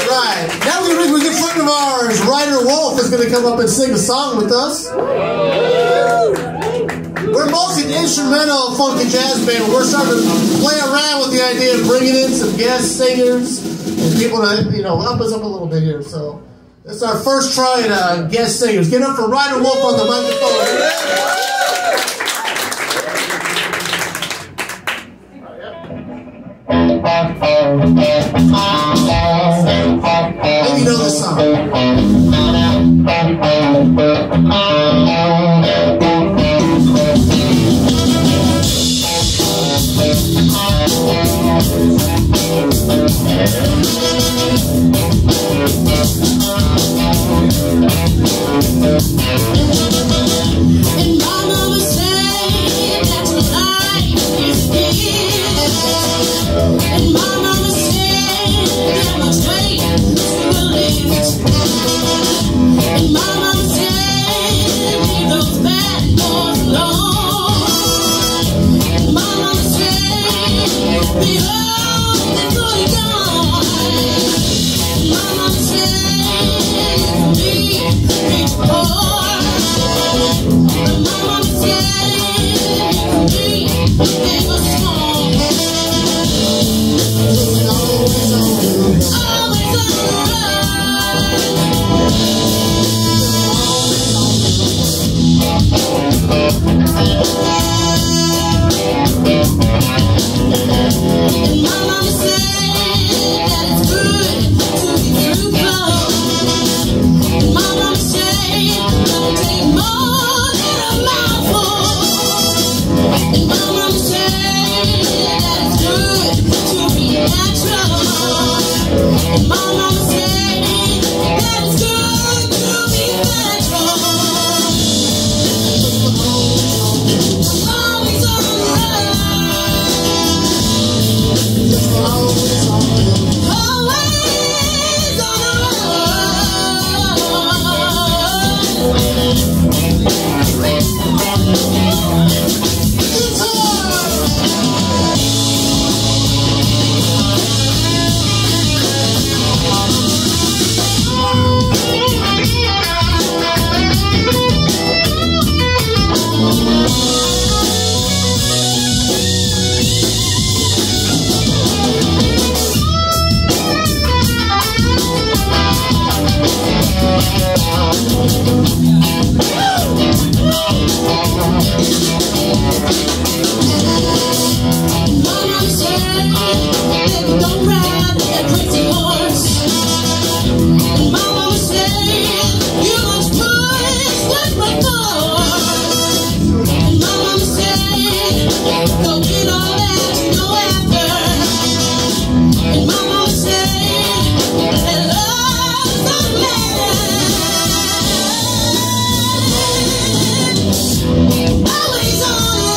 Right. Now we're going to bring a friend of ours, Ryder is going to come up and sing a song with us. We're mostly an instrumental funky jazz band. We're starting to play around with the idea of bringing in some guest singers and people to, you know, help us up a little bit here. So it's our first try at guest singers. Get up for Ryder Wolf on the microphone. Maybe you know this song. And my mama said that life is here. And my mama said that my faith will live. And my mama said leave those bad boys alone. And my mama said be old and good and gone. And my mama said be rich poor. And my mama said be big or small. And my mama said that it's good to be truthful. And my mama said don't take more than a mouthful. And my mama said that it's good to be natural. And my mama said that it's good to be natural. Always on the run. Always on the run. Don't ride that crazy horse. And my mama said you must push with my force. And my mama said go get all that you go after. And my mama said that love's a man. Always on the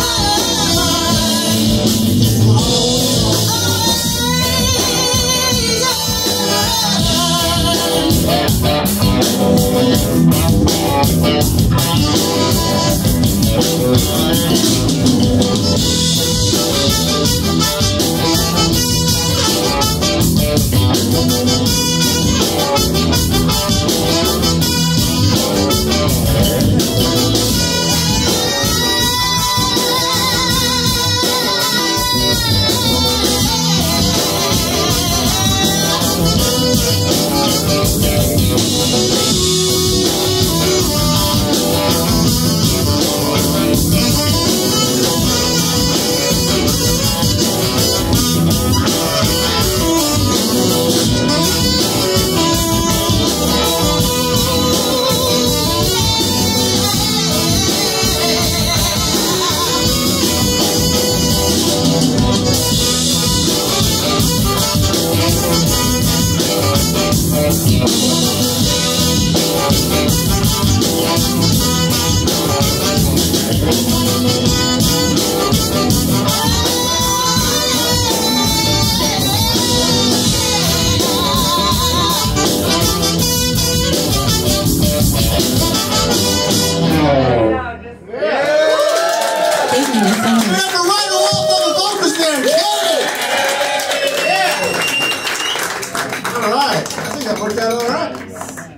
think that worked out all right.